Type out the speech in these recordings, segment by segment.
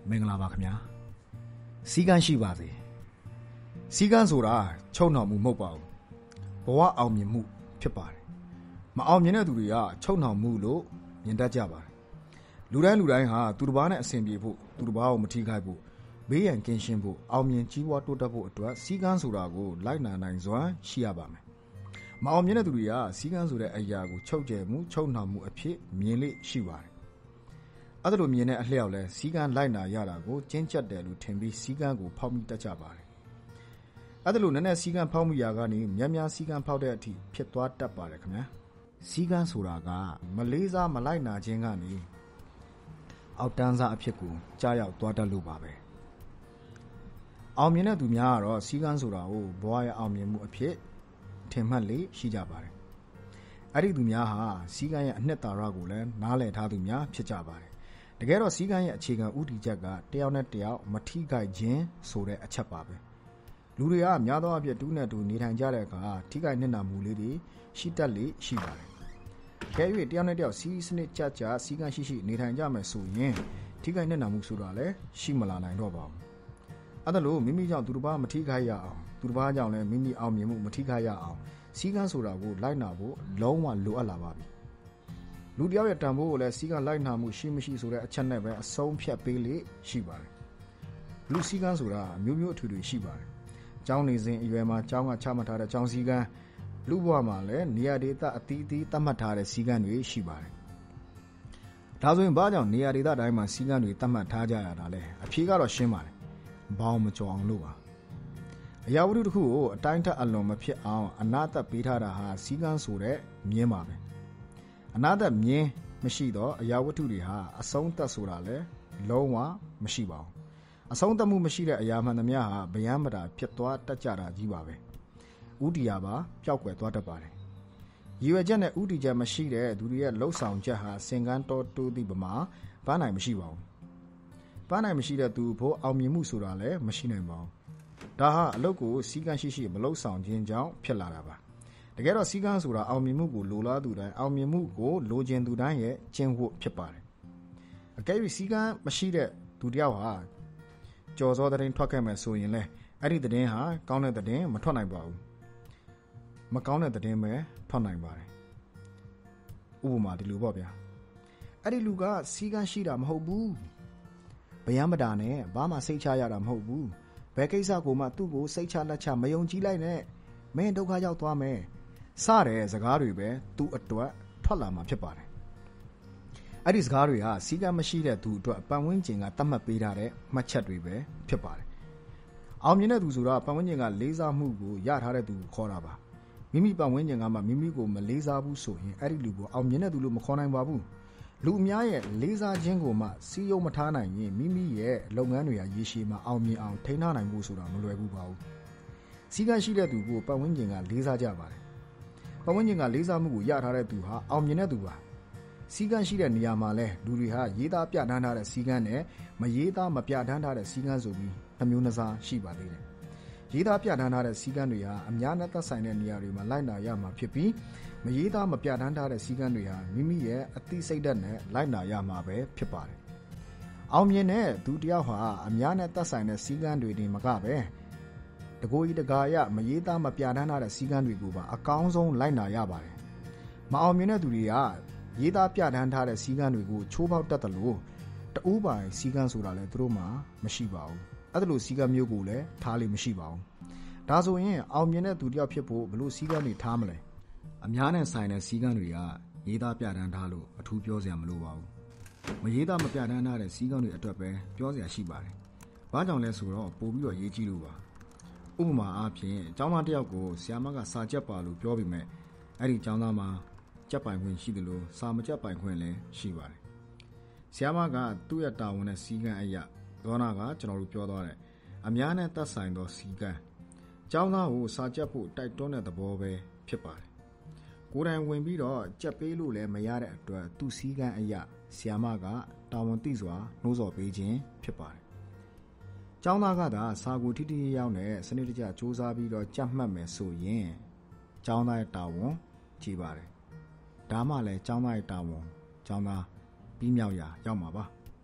မင်္ဂလာပါခင်ဗျာစီကန်းရှိပါစေစီကန်းဆိုတာချုပ်နှောင်မှုမဟုတ်ပါဘူးဘဝအောင်မြင်မှုဖြစ်ပါတယ်မအောင်မြင်တဲ့သူတွေကချုပ်နှောင်မှုလို့မြင်တတ်ကြပါတယ်လူတိုင်းဟာသူတစ်ပါးနဲ့အဆင်ပြေဖို့သူတစ်ပါးကိုမထိခိုက်ဖို့ဘေးရန်ကင်းရှင်းဖို့အောင်မြင်ကြီးပွားတိုးတက်ဖို့အတွက်စီကန်းဆိုတာကိုလိုက်နာနိုင်စွမ်းရှိရပါမယ်မအောင်မြင်တဲ့သူတွေကစီကန်းဆိုတဲ့အရာကိုချုပ်ကျယ်မှုချုပ်နှောင်မှုအဖြစ်မြင်လေရှိပါတယ်အဲ့ဒါလိုမြင်တဲ့အလျောက်လဲစီကန်းလိုက်နာရတာကိုကျင့်ကြတ်တယ်လို့ထင်ပြီးစီကန်းကိုဖောက်မိတတ်ကြပါတယ်အဲ့ဒါလိုနည်းနည်းစီကန်းဖောက်မိရာကနေများစီကန်းဖောက်တဲ့အထိဖြစ်သွားတတ်ပါတယ်ခင်ဗျာစီကန်းဆိုတာကမလေးစားမလိုက်နာခြင်းကနေအောက်တန်းစားအဖြစ်ကိုကြားရောက်သွားတတ်လို့ပါပဲအောင်မြင်တဲ့သူများကတော့စီကန်းဆိုတာကိုဘဝရဲ့အောင်မြင်မှုအဖြစ်ထင်မှတ်လေရှိကြပါတယ်အဲ့ဒီသူများဟာစီကန်းရဲ့အနှစ်သာရကိုလည်းနားလည်ထားသူများဖြစ်ကြပါတယ်တကယ်တော့စီကန်းရဲ့အခြေခံဥတီချက်ကတယောက်နဲ့တယောက်မထိခိုက်ခြင်းဆိုတဲ့အချက်ပါပဲလူတွေကများသောအားဖြင့်တူးနဲ့တူနေထိုင်ကြတဲ့အခါထိခိုက်နစ်နာမှုလေးတွေရှိတတ်လေရှိပါတယ်။ခဲ၍တယောက်နဲ့တယောက်စီးစနစ်ကြစီကန်းရှိနေထိုင်ကြမယ်ဆိုရင်ထိခိုက်နစ်နာမှုဆိုတာလည်းရှိမလာနိုင်တော့ပါဘူး။အဲ့ဒါလို့မိမိကြောင့်သူတစ်ပါးမထိခိုက်ရအောင်သူတစ်ပါးကြောင့်လည်းမိမိအောင်မြင်မှုမထိခိုက်ရအောင်စီကန်းဆိုတာကိုလိုက်နာဖို့လုံးဝလိုအပ်လာပါပြီ။လူတယောက်ရဲ့တန်ဖိုးကိုလည်းစီကန်းလိုက်နာမှုရှိမရှိဆိုတဲ့အချက်နဲ့ပဲအဆုံးဖြတ်ပေးလေရှိပါတယ်။လူစီကန်းဆိုတာမျိုးအထွေရှိပါတယ်။ကျောင်းနေစဉ်အရွယ်မှာကျောင်းကချမှတ်ထားတဲ့ကျောင်းစည်းကမ်းလူဘဝမှာလည်းနေရာဒေသအသီးသီးသတ်မှတ်ထားတဲ့စည်းကမ်းတွေရှိပါတယ်။ဒါဆိုရင်ဘာကြောင့်နေရာဒေသတိုင်းမှာစည်းကမ်းတွေသတ်မှတ်ထားကြရတာလဲအဖြေကတော့ရှင်းပါတယ်။ဘောင်မကျော်အောင်လို့ပါ။အရာဝတ္ထုတစ်ခုကိုအတိုင်းထက်အလွန်မဖြစ်အောင်အနာသက်ပေးထားတာဟာစည်းကမ်းဆိုတဲ့မြင်းပါပဲ။အနာသက်မြင်းမရှိတော့အရာဝတ္ထုတွေဟာအဆုံးသက်ဆိုတာလည်းလုံးဝမရှိပါဘူး။အဆုံးသတ်မှုမရှိတဲ့အရာမှန်သမျှဟာဗျမ်းမတာဖြစ်သွားတတ်ကြတာကြီးပါပဲဥတီယာပါပျောက်ကွယ်သွားတတ်ပါတယ်ရည်ရွယ်ချက်နဲ့ဥတီချက်မရှိတဲ့သူတွေရဲ့လှုပ်ဆောင်ချက်ဟာစင်ကန်းတော်တိုးသည့်ပမာပန်းနိုင်မရှိပါဘူးပန်းနိုင်မရှိတဲ့သူဖို့အောင်မြင်မှုဆိုတာလည်းမရှိနိုင်ပါဘူးဒါဟာအလုပ်ကိုစီကန်းရှိမလှုပ်ဆောင်ခြင်းကြောင့်ဖြစ်လာတာပါတကယ်တော့စီကန်းဆိုတာအောင်မြင်မှုကိုလိုလားသူတိုင်းအောင်မြင်မှုကိုလိုချင်သူတိုင်းရဲ့ကျင့်ဝတ်ဖြစ်ပါတယ်အကယ်၍စီကန်းမရှိတဲ့သူတယောက်ဟာကြော်စောသတင်းထွက်ခဲ့မယ်ဆိုရင်လည်းအဲ့ဒီသတင်းဟာကောင်းတဲ့သတင်းမထွက်နိုင်ပါဘူးမကောင်းတဲ့သတင်းပဲထွက်နိုင်ပါတယ်ဥပမာဒီလိုပေါ့ဗျာအဲ့ဒီလူကစီကန်းရှိတာမဟုတ်ဘူးဗျမ်းမတာနဲ့ဘာမှစိတ်ချရတာမဟုတ်ဘူးဘယ်ကိစ္စကိုမှသူ့ကိုစိတ်ချလက်ချမယုံကြည်လိုက်နဲ့မင်းဒုက္ခရောက်သွားမယ်စတဲ့စကားတွေပဲသူ့အတွက်ထွက်လာမှာဖြစ်ပါတယ်အဲ့ဒီစကားတွေဟာစီကံမရှိတဲ့သူအတွက်ပတ်ဝန်းကျင်ကတတ်မှတ်ပေးထားတဲ့မှတ်ချက်တွေပဲဖြစ်ပါတယ်။အောင်မြင်တဲ့သူဆိုတာပတ်ဝန်းကျင်ကလေးစားမှုကိုရထားတဲ့သူကိုခေါ်တာပါ။မိမိပတ်ဝန်းကျင်ကမှမိမိကိုမလေးစားဘူးဆိုရင်အဲ့ဒီလူကိုအောင်မြင်တဲ့သူလို့မခေါ်နိုင်ပါဘူး။လူအများရဲ့လေးစားခြင်းကိုမှစီးရုံမထားနိုင်ရင်မိမိရဲ့လုပ်ငန်းတွေဟာရေရှည်မှာအောင်မြင်အောင်ထိန်းထားနိုင်ဖို့ဆိုတာမလွယ်ဘူးပါဘူး။စီကံရှိတဲ့သူကိုပတ်ဝန်းကျင်ကလေးစားကြပါတယ်။ပတ်ဝန်းကျင်ကလေးစားမှုကိုရထားတဲ့သူဟာအောင်မြင်တဲ့သူပါ။စီကန်းရှိတဲ့နေရာမှာလဲလူတွေဟာရေးသားပြဋ္ဌာန်းထားတဲ့စီကန်းနဲ့မရေးသားမပြဋ္ဌာန်းထားတဲ့စီကန်းဆိုပြီးနှမျိုးနှစားရှိပါသေးတယ်။ရေးသားပြဋ္ဌာန်းထားတဲ့စီကန်းတွေဟာအများနဲ့သက်ဆိုင်တဲ့နေရာတွေမှာလိုက်နာရမှာဖြစ်ပြီးမရေးသားမပြဋ္ဌာန်းထားတဲ့စီကန်းတွေဟာမိမိရဲ့အသိစိတ်ဓာတ်နဲ့လိုက်နာရမှာပဲဖြစ်ပါတယ်။အောင်မြင်တဲ့သူတယောက်ဟာအများနဲ့သက်ဆိုင်တဲ့စီကန်းတွေတင်မကပဲတကိုယ်ကြီးတကာရမရေးသားမပြဋ္ဌာန်းထားတဲ့စီကန်းတွေကိုပါအကောင်းဆုံးလိုက်နာရပါတယ်။မအောင်မြင်တဲ့သူတွေကရေးသားပြဋ္ဌာန်းထားတဲ့စီကန်းတွေကိုချိုးဖောက်တတ်တယ်လို့တူပိုင်စီကန်းဆိုတာလည်းသူတို့မှမရှိပါဘူးအဲ့ဒါလို့စီကန်းမျိုးကိုလည်းထားလို့မရှိပါဘူးဒါဆိုရင်အောင်မြင်တဲ့သူတယောက်ဖြစ်ဖို့ဘလို့စီကန်းတွေထားမလဲအများနဲ့ဆိုင်တဲ့စီကန်းတွေကရေးသားပြဋ္ဌာန်းထားလို့အထူးပြောစရာမလိုပါဘူးမရေးသားမပြဋ္ဌာန်းထားတဲ့စီကန်းတွေအတွက်ပဲပြောစရာရှိပါတယ်ဘာကြောင့်လဲဆိုတော့ပို့ပြီးတော့ရေးကြည့်လို့ပါဥပမာအားဖြင့်ကျောင်းသားတယောက်ကိုဆရာမကစာချက်ပါလို့ပြောပြီးမဲ့အဲ့ဒီကျောင်းသားမှာကြက်ပိုင်ခွင့်ရှိတယ်လို့စာမကြက်ပိုင်ခွင့်လည်းရှိပါတယ်။ဆရာမကသူ့ရဲ့တာဝန်နဲ့စီကံအရာသောနာကကျွန်တော်တို့ပြောသွားတယ်။အများနဲ့သက်ဆိုင်သောစီကံကျောင်းသားကိုစာကြက်ဖို့တိုက်တွန်းတဲ့သဘောပဲဖြစ်ပါတယ်။ကိုယ်တိုင်ဝင်ပြီးတော့ကြက်ပေးလို့လည်းမရတဲ့အတွက်သူ့စီကံအရာဆရာမကတာဝန်သိစွာနှိုးဆော်ပေးခြင်းဖြစ်ပါတယ်။ကျောင်းသားကသာစာကိုထိထိရောက်နဲ့စနစ်တကျစူးစမ်းပြီးတော့ကြက်မှတ်မယ်ဆိုရင်ကျောင်းသားရဲ့တာဝန်ကြီးပါတယ်။ဒါမှလည်းကျောင်းသားရဲ့တာဝန်ကျောင်းသားပြီးမြောက်ရာရောက်မှာပါ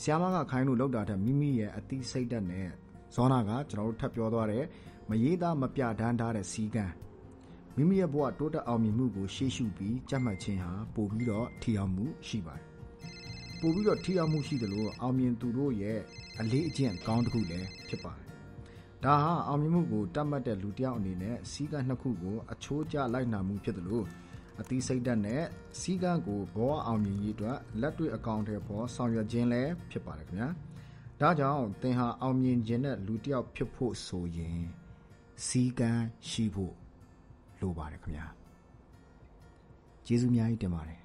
Siamaga Kainu looked at a Mimi at the Satan Zonaga, General Tapiodore, Mayeda Mapia Danda Sigan. Mimi aboa Tota Almi Mugu, Shishubi, Jamachinha, Bobido, Tiamu, Shiba. Bobido Tiamu Shidalo, Almian Turo ye, a legion count Gule, Pipa. Daha Almimugu, Tamata Lutia Nine, Siga Nakugo, a Choja Lightnamu Pedalo. At the Satan, Siga go, Boa Almi Yidra, Latri account for Sanya Jenle, Pipa. Daja, they have Almian Jenna, Lutia Pipo so ye. Siga Shibu. Low bar, come here. Jesus, me, I demand.